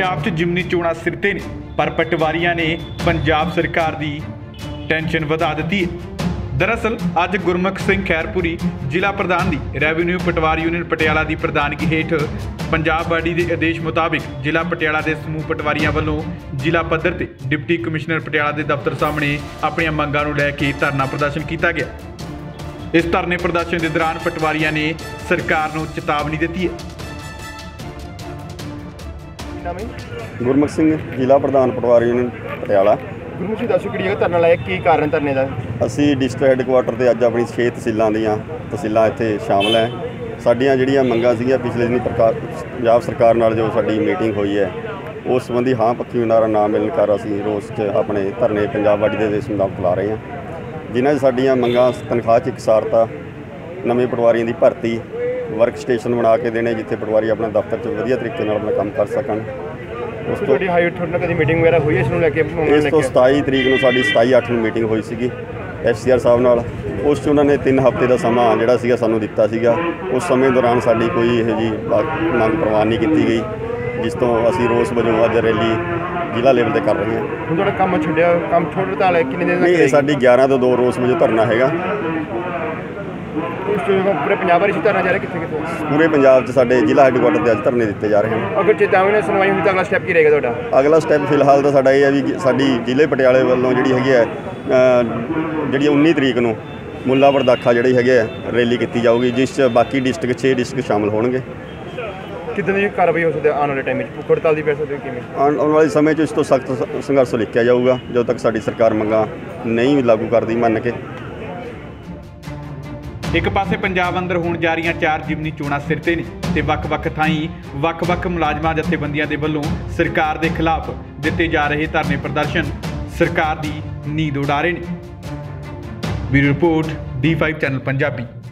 पंजाब च जिमनी चोणां सिर ते ने पर पटवारियां ने पंजाब सरकार की टेंशन वधा दी है। दरअसल अज गुरमुख सिंह खैरपुरी जिला प्रधान की रेवन्यू पटवार यूनियन पटियाला की प्रधानगी हेठ पंजाब बाडी के आदेश मुताबिक जिला पटियाला के समूह पटवारियों वालों जिला पद्धर ते डिप्टी कमिश्नर पटियाला के दफ्तर सामने अपन मंगां नूं लैके धरना प्रदर्शन किया गया। इस धरने प्रदर्शन के दौरान पटवारियों ने सरकार नूं चेतावनी दी है। गुरमुख सिंह जिला प्रधान पटवार यूनियन पटियाला। गुरमुख जी दसो कि धरना लाया की कारण धरने का? ਅਸੀਂ ਡਿਸਟ੍ਰਿਕਟ ਹੈੱਡਕੁਆਟਰ ਤੇ ਅੱਜ ਆਪਣੀ 6 ਤਹਿਸੀਲਾਂ ਇੱਥੇ ਸ਼ਾਮਲ ਹੈ। ਸਾਡੀਆਂ ਜਿਹੜੀਆਂ ਮੰਗਾਂ ਸੀਗੀਆਂ ਪਿਛਲੇ ਦਿਨੀ ਪੰਜਾਬ ਸਰਕਾਰ ਨਾਲ ਜੋ ਸਾਡੀ ਮੀਟਿੰਗ ਹੋਈ ਹੈ ਉਸ ਸੰਬੰਧੀ ਹਾਂ ਪੱਖੀ ਨਾਰਾ ਨਾ ਮਿਲਣ ਕਰ ਅਸੀਂ ਰੋਸ 'ਚ ਆਪਣੇ ਧਰਨੇ ਪੰਜਾਬ ਬਾਡੀ ਦੇ ਦੇਸ਼ ਮੁਤਾਬਕ ਲਾ ਰਹੇ ਹਾਂ, ਜਿਨ੍ਹਾਂ 'ਚ ਸਾਡੀਆਂ ਮੰਗਾਂ ਤਨਖਾਹ 'ਚ ਇਕਸਾਰਤਾ, ਨਵੇਂ ਪਟਵਾਰੀਆਂ ਦੀ ਭਰਤੀ, ਵਰਕ ਸਟੇਸ਼ਨ ਬਣਾ ਕੇ ਦੇਣੇ ਜਿੱਥੇ ਪਟਵਾਰੀ ਆਪਣਾ ਦਫ਼ਤਰ 'ਚ ਵਧੀਆ ਤਰੀਕੇ ਨਾਲ ਆਪਣਾ ਕੰਮ ਕਰ ਸਕਣ। ਉਸ ਤੋਂ ਤੁਹਾਡੀ ਹਾਈ ਅਥਾਰਟੀ ਨਾਲ ਕਦੀ ਮੀਟਿੰਗ ਵਗੈਰਾ ਹੋਈ ਇਸ ਨੂੰ ਲੈ ਕੇ? ਇਸ ਤੋਂ 27 ਤਰੀਕ ਨੂੰ ਸਾਡੀ 27/8 ਨੂੰ ਮੀਟਿੰਗ ਹੋਈ ਸੀਗੀ FCR ਸਾਹਿਬ ਨਾਲ। ਉਸ 'ਚ ਉਹਨਾਂ ਨੇ 3 ਹਫ਼ਤੇ ਦਾ ਸਮਾਂ ਜਿਹੜਾ ਸੀਗਾ ਸਾਨੂੰ ਦਿੱਤਾ ਸੀਗਾ। ਉਸ ਸਮੇਂ ਦੌਰਾਨ ਸਾਡੀ ਕੋਈ ਇਹੋ ਜਿਹੀ ਮੰਗ ਪ੍ਰਵਾਨ ਨਹੀਂ ਕੀਤੀ ਗਈ, ਜਿਸ ਤੋਂ ਅਸੀਂ ਰੋਸ ਵਜੋਂ ਅੱਜ ਰੈਲੀ ਜ਼ਿਲ੍ਹਾ ਲੈਵਲ 'ਤੇ ਕਰ ਰਹੇ ਹਾਂ। ਹੁਣ ਤੁਹਾਡਾ ਕੰਮ ਛੱਡਿਆ, ਕੰਮ ਛੋੜ ਦਿੱਤਾ ਲੈ ਕਿੰਨੇ ਦਿਨ? ਨਹੀਂ, ਇਹ ਸਾਡੀ 11 ਤੋਂ 2 ਰੋਸ ਵਜੋਂ ਧਰਨਾ ਹੈਗਾ। ਪੂਰੇ ਪੰਜਾਬ ਵਿੱਚ ਧਰਨਾ ਜਾ ਰਿਹਾ ਕਿੱਥੇ ਕਿੱਥੇ? ਪੂਰੇ ਪੰਜਾਬ 'ਚ ਸਾਡੇ ਜ਼ਿਲ੍ਹਾ ਹੈੱਡਕੁਆਟਰ 'ਤੇ ਅੱਜ ਧਰਨੇ ਦਿੱਤੇ ਜਾ ਰਹੇ ਹਨ। ਅਗਰ ਚੇਤਾਵਨੀ ਨਾਲ ਸੁਣਵਾਈ ਹੋਈ ਤਾਂ ਅਗਲਾ ਸਟੈਪ ਕੀ ਰਹੇਗਾ ਤੁਹਾਡਾ? ਅਗਲਾ ਸਟੈਪ ਫਿਲਹਾਲ ਤਾਂ ਸਾਡਾ ਇਹ ਹੈ ਵੀ ਸਾਡੀ ਜ਼ਿਲ੍ਹੇ ਪਟਿਆਲੇ ਵੱਲੋਂ ਜਿਹੜੀ ਹੈਗੀ ਹੈ ਜਿਹੜੀ 19 ਤਰੀਕ ਨੂੰ ਮੁੱਲਾਂਪੁਰ ਦਾਖਾ ਜਿਹੜੀ ਹੈਗੀ ਹੈ ਰੈਲੀ ਕੀਤੀ ਜਾਊਗੀ, ਜਿਸ 'ਚ ਬਾਕੀ ਡਿਸਟ੍ਰਿਕਟ 6 ਡਿਸਟ੍ਰਿਕਟ ਸ਼ਾਮਲ ਹੋਣਗੇ। ਕਿੱਦਾਂ ਦੀ ਕਾਰਵਾਈ ਹੋ ਸਕਦੀ ਹੈ ਆਉਣ ਵਾਲੇ ਟਾਈਮ ਵਿੱਚ? ਭੁੱਖ ਹੜਤਾਲ ਦੀ ਪੈ ਸਕਦੀ ਕਿਵੇਂ? ਆਉਣ ਵਾਲੇ ਸਮੇਂ 'ਚ ਇਸ ਤੋਂ ਸਖਤ ਸੰਘਰਸ਼ ਲਿਖਿਆ ਜਾਊਗਾ ਜਦੋਂ ਤੱਕ ਸਾਡੀ ਸਰਕਾਰ ਮੰਗਾਂ ਨਹੀਂ ਲਾਗੂ ਕਰਦੀ ਮੰਨ ਕੇ। एक पासे पंजाब अंदर होण जा रही 4 जिमनी चोणां सिर ते ने ते वख-वख थाई वख-वख मुलाजमां जथेबंदियां दे वल्लों सरकार दे खिलाफ दिते जा रहे धरने प्रदर्शन सरकार दी नींद उड़ा रहे ने। Bureau report D5 channel Punjabi.